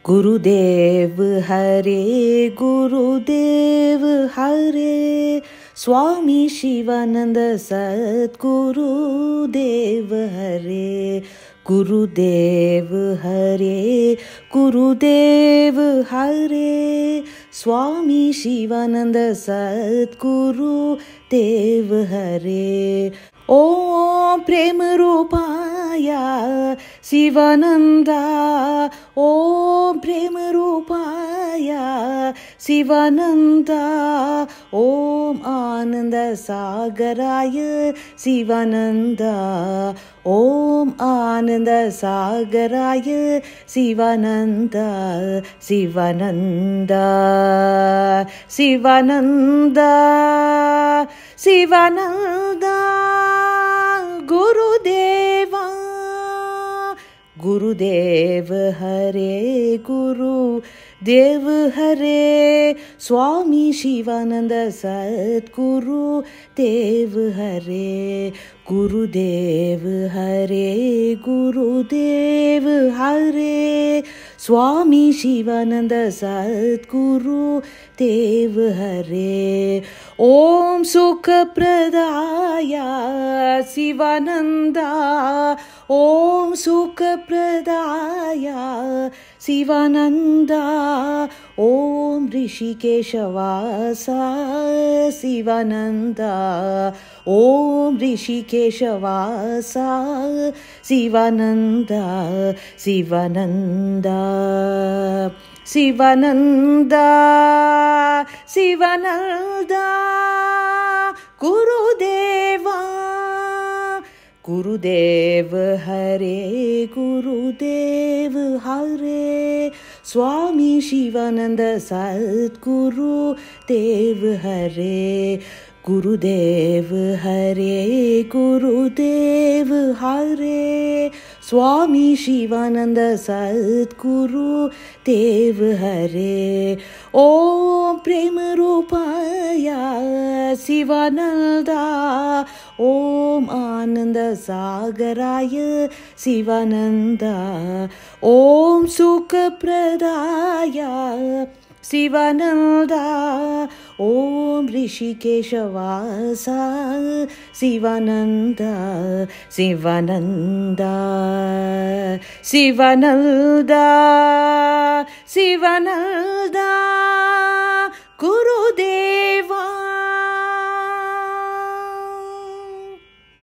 गुरुदेव हरे गुरुदेव हरे स्वामी शिवानंद सद्गुरुदेव हरे गुरुदेव हरे गुरुदेव हरे स्वामी शिवानंद सद्गुरुदेव हरे ओम प्रेम रूपाया शिवानंदा ओम प्रेम रूपाया शिवानंदा ओम आनंद सागराय शिवानंदा ओम आनंद सागराय शिवानंदा शिवानंदा शिवानंदा शिवानंदा गुरुदेवा गुरुदेव हरे गुरुदेव हरे स्वामी शिवानंद सद्गुरुदेव हरे गुरुदेव हरे गुरुदेव हरे स्वामी शिवानंद सद्गुरुदेव हरे ओम सुख प्रदाया शिवानंदा ओम सुख प्रदाया शिवानंदा ओम ऋषिकेशवासा शिवानंदा ओम ऋषिकेशवासा शिवानंदा शिवानंदा शिवानंदा शिवानंदा गुरुदेवा गुरुदेव हरे गुरुदेव हरे स्वामी शिवानंद सद्गुरुदेव हरे गुरुदेव हरे गुरुदेव हरे स्वामी शिवानंद सद्गुरुदेव हरे ओम प्रेम रूपाया शिवानंदा ओम आनंद सागराय शिवानंदा ओम सुख प्रदाया शिवानंदा ओम ऋषिकेशवासा शिवानंदा शिवानंदा शिवानंदा शिवानंदा गुरु